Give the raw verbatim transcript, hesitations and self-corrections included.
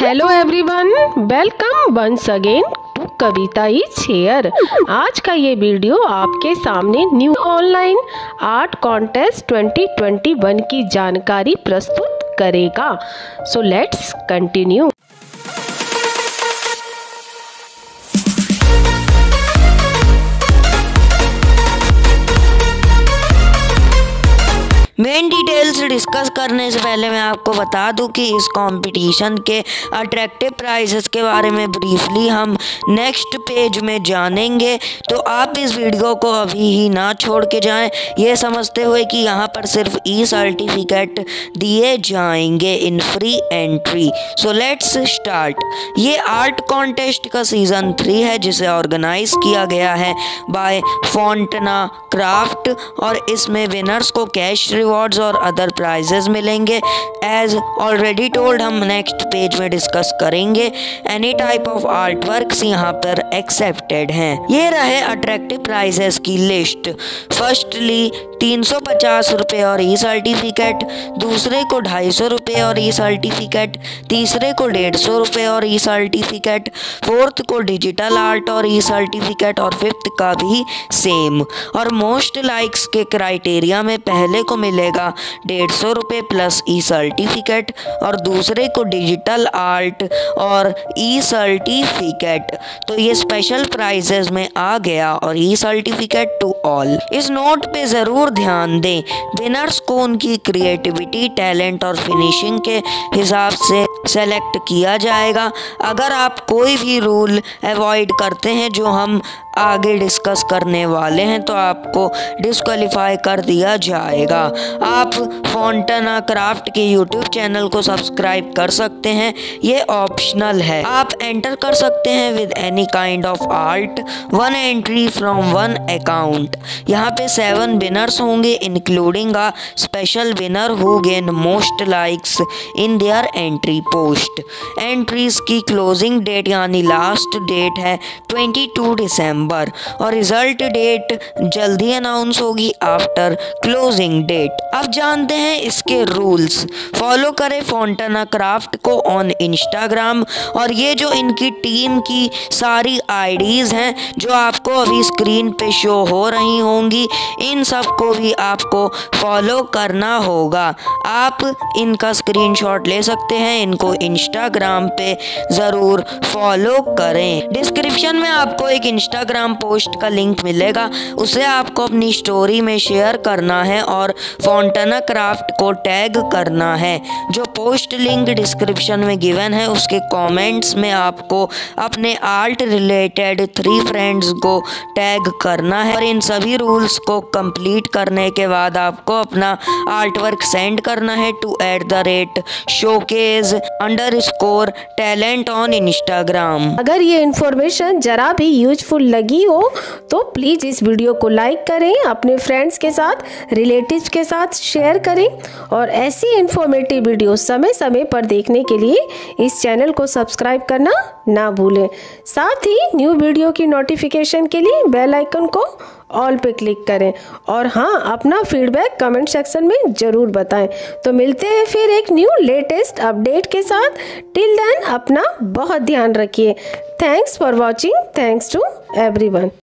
Hello everyone, welcome once again to Kavita is here. आज का ये वीडियो आपके सामने new online art contest twenty twenty one की जानकारी प्रस्तुत करेगा। So let's continue. Main details discuss करने से पहले मैं आपको बता दूं कि इस कंपटीशन के अट्रैक्टिव प्राइजेस के बारे में ब्रीफली हम नेक्स्ट पेज में जानेंगे। तो आप इस वीडियो को अभी ही ना छोड़ के जाएं, ये समझते हुए कि यहाँ पर सिर्फ ई सर्टिफिकेट दिए जाएंगे in free entry. So let's start. ये आर्ट कॉन्टेस्ट का सीज़न थ्री है जिसे ऑर्गेनाइज किया गया है बाय फॉन्टना क्राफ्ट और इसमें विनर्स को कैश रिवॉर्ड्स और अदर प्राइजेस मिलेंगे। एज ऑलरेडी टोल्ड हम नेक्स्ट पेज में डिस्कस करेंगे। Any type of art works यहाँ पर एक्सेप्टेड हैं। ये रहे अट्रैक्टिव प्राइजेस की लिस्ट। फर्स्टली तीन सौ पचास रुपये और ई सर्टिफिकेट, दूसरे को ढाई सौ रुपये और ई सर्टिफिकेट, तीसरे को डेढ़ सौ रुपये और ई सर्टिफिकेट, फोर्थ को डिजिटल आर्ट और ई सर्टिफिकेट और फिफ्थ का भी सेम। और मोस्ट लाइक्स के क्राइटेरिया में पहले को मिलेगा डेढ़ सौ रुपये प्लस ई सर्टिफिकेट और दूसरे को डिजिटल आर्ट और ई सर्टिफिकेट। तो ये स्पेशल प्राइजेस में आ गया और ई सर्टिफिकेट टू ऑल। इस नोट पे ज़रूर ध्यान दें, विनर्स को उनकी क्रिएटिविटी, टैलेंट और फिनिशिंग के हिसाब से सेलेक्ट किया जाएगा। अगर आप कोई भी रूल अवॉइड करते हैं जो हम आगे डिस्कस करने वाले हैं तो आपको डिस्क्वालीफाई कर दिया जाएगा। आप फॉन्टना क्राफ्ट के यूट्यूब चैनल को सब्सक्राइब कर सकते हैं, ये ऑप्शनल है। आप एंटर कर सकते हैं with any kind of art, one entry from one account. यहाँ पे सेवन विनर्स होंगे including a special winner who gain most likes in their entry post. Entries की क्लोजिंग डेट यानी लास्ट डेट है बाईस दिसंबर और रिजल्ट डेट जल्दी अनाउंस होगी आफ्टर क्लोजिंग डेट। अब जानते हैं इसके रूल्स। फॉलो करें फॉन्टना क्राफ्ट को ऑन इंस्टाग्राम और ये जो इनकी टीम की सारी आईडीज हैं जो आपको अभी स्क्रीन पे शो हो रही होंगी, इन सब को भी आपको फॉलो करना होगा। आप इनका स्क्रीनशॉट ले सकते हैं, इनको इंस्टाग्राम पे ज़रूर फॉलो करें। डिस्क्रिप्शन में आपको एक इंस्टाग्राम पोस्ट का लिंक मिलेगा, उसे आपको अपनी स्टोरी में शेयर करना है और फॉन्टना क्राफ्ट को टैग करना है। जो पोस्ट लिंक डिस्क्रिप्शन में गिवन है उसके कमेंट्स में आपको अपने आर्ट रिलेटेड थ्री फ्रेंड्स को टैग करना है और इन सभी रूल्स को कंप्लीट करने के बाद आपको अपना आर्ट वर्क सेंड करना है to at the rate showcase underscore talent on Instagram. अगर ये इन्फॉर्मेशन जरा भी यूजफुल लगी हो तो प्लीज़ इस वीडियो को लाइक करें, अपने फ्रेंड्स के साथ, रिलेटिव्स के साथ शेयर करें और ऐसी इन्फॉर्मेटिव वीडियो समय समय पर देखने के लिए इस चैनल को सब्सक्राइब करना ना भूलें। साथ ही न्यू वीडियो की नोटिफिकेशन के लिए बेल आइकन को ऑल पे क्लिक करें और हाँ, अपना फीडबैक कमेंट सेक्शन में ज़रूर बताएं। तो मिलते हैं फिर एक न्यू लेटेस्ट अपडेट के साथ। टिल देन अपना बहुत ध्यान रखिए। Thanks for watching. Thanks to everyone.